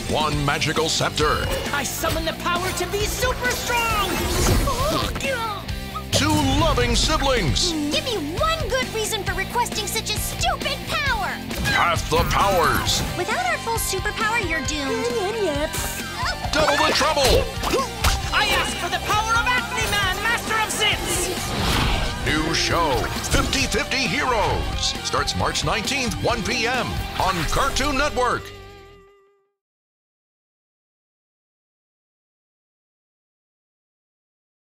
one magical scepter, I summon the power to be super strong! two loving siblings, Give me one good reason for requesting such a stupid power! half the powers, Without our full superpower, you're doomed. double the trouble. I ask for the power of Acne Man, Master of Sins! New show, 50-50 Heroes, starts March 19th, 1 p.m. on Cartoon Network.